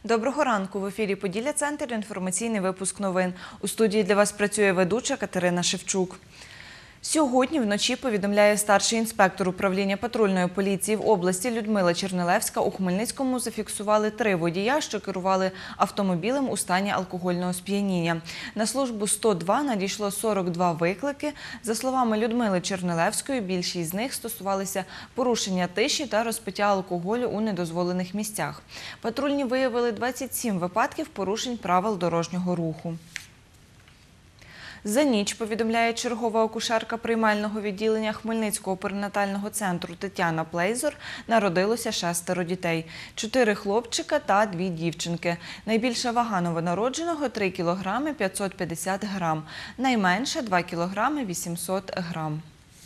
Доброго ранку! В ефірі «Поділля-Центр», інформаційний випуск новин. У студії для вас працює ведуча Катерина Шевчук. Сьогодні вночі, повідомляє старший інспектор управління патрульної поліції в області Людмила Чернилевська, у Хмельницькому зафіксували 3 водія, що керували автомобілем у стані алкогольного сп'яніння. На службу 102 надійшло 42 виклики. За словами Людмили Чернилевської, більшість з них стосувалися порушення тиші та розпиття алкоголю у недозволених місцях. Патрульні виявили 27 випадків порушень правил дорожнього руху. За ніч, повідомляє чергова акушерка приймального відділення Хмельницького перинатального центру Тетяна Плейзор, народилося 6 дітей – 4 хлопчика та 2 дівчинки. Найбільша вага новонародженого – 3 кг 550 грам, найменша – 2 кг 800 грам.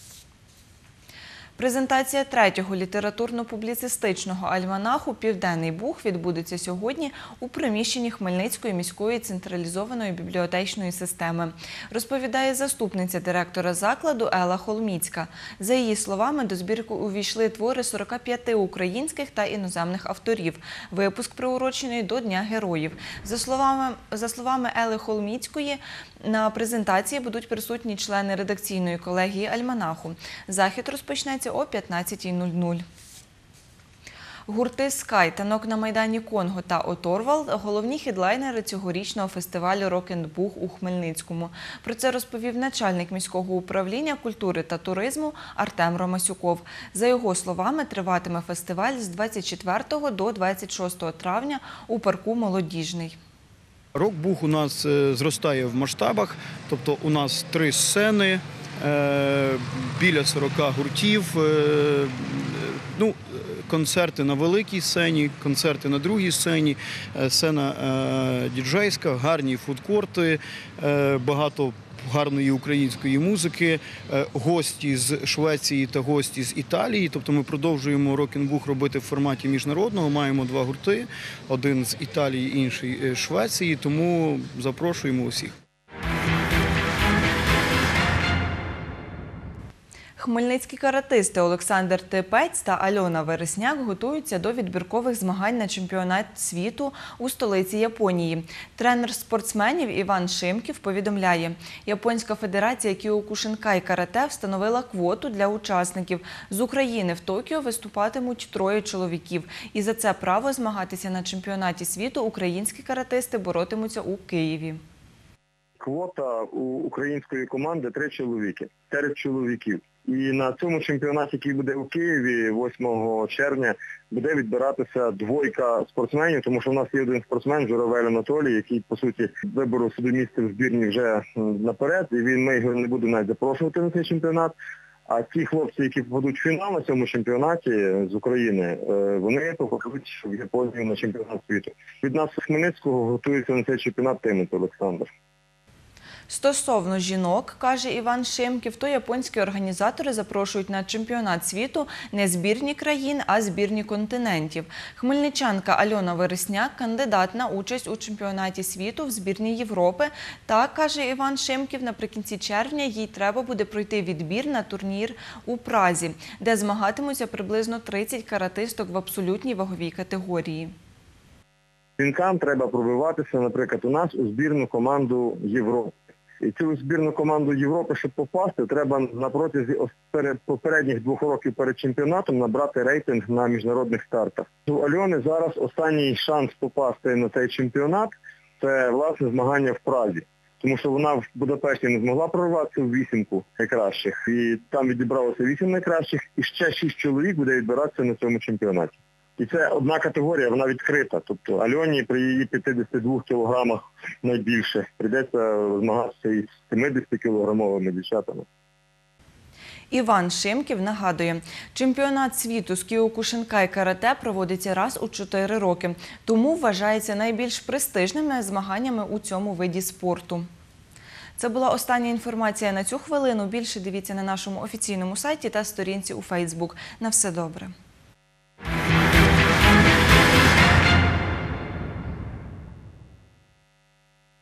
Презентація 3-го літературно-публіцистичного альманаху «Південний Буг» відбудеться сьогодні у приміщенні Хмельницької міської централізованої бібліотечної системи, розповідає заступниця директора закладу Елла Холміцька. За її словами, до збірки увійшли твори 45 українських та іноземних авторів. Випуск приурочений до Дня Героїв. За словами Елли Холміцької, на презентації будуть присутні члени редакційної колегії альманаху. Захід розпочнеться о 15:00. Гурти «Скай», «Танок на Майдані Конго» та «Оторвал» – головні хедлайнери цьогорічного фестивалю «Рок-енд-Буг» у Хмельницькому. Про це розповів начальник міського управління культури та туризму Артем Ромасюков. За його словами, триватиме фестиваль з 24 до 26 травня у парку «Молодіжний». Рок-Буг у нас зростає в масштабах, тобто у нас 3 сцени, біля 40 гуртів, концерти на великій сцені, концерти на другій сцені, сцена діджейська, гарні фудкорти, багато гарної української музики, гості з Швеції та гості з Італії. Тобто ми продовжуємо рок-н-буг робити в форматі міжнародного. Маємо 2 гурти, один з Італії, інший з Швеції, тому запрошуємо усіх. Хмельницькі каратисти Олександр Типець та Альона Вересняк готуються до відбіркових змагань на чемпіонат світу у столиці Японії. Тренер спортсменів Іван Шимків повідомляє, Японська федерація кіокушинкай карате встановила квоту для учасників. З України в Токіо виступатимуть 3 чоловіків. І за це право змагатися на чемпіонаті світу українські каратисти боротимуться у Києві. Квота у української команди 3 чоловіки, серед чоловіків. І на цьому чемпіонаті, який буде у Києві 8 червня, буде відбиратися 2 спортсменів, тому що в нас є один спортсмен, Журавель Анатолій, який, по суті, виборов собі місце в збірні вже наперед, і ми його не будемо навіть запрошувати на цей чемпіонат. А ті хлопці, які попадуть в фінал на цьому чемпіонаті з України, вони попадуть в Японію на чемпіонат світу. Від нас з Хмельницького готується на цей чемпіонат Тимець Олександр. Стосовно жінок, каже Іван Шимків, то японські організатори запрошують на чемпіонат світу не збірні країн, а збірні континентів. Хмельничанка Альона Вересняк – кандидат на участь у чемпіонаті світу в збірні Європи. Та, каже Іван Шимків, наприкінці червня їй треба буде пройти відбір на турнір у Празі, де змагатимуться приблизно 30 каратисток в абсолютній ваговій категорії. Жінкам треба пробиватися, наприклад, у нас у збірну команду Європи. І цю збірну команду Європи, щоб попасти, треба на протязі попередніх 2 років перед чемпіонатом набрати рейтинг на міжнародних стартах. У Альони зараз останній шанс попасти на цей чемпіонат – це, власне, змагання в Празі. Тому що вона в Будапешті не змогла прорватися в 8 найкращих. І там відібралося 8 найкращих, і ще 6 чоловік буде відбиратися на цьому чемпіонаті. І це одна категорія, вона відкрита. Тобто Альоні при її 52 кілограмах найбільше прийдеться змагатися із 70-кілограмовими дівчатами. Іван Шимків нагадує, чемпіонат світу з кіокушинкай карате проводиться раз у 4 роки, тому вважається найбільш престижними змаганнями у цьому виді спорту. Це була остання інформація на цю хвилину. Більше дивіться на нашому офіційному сайті та сторінці у Фейсбук. На все добре.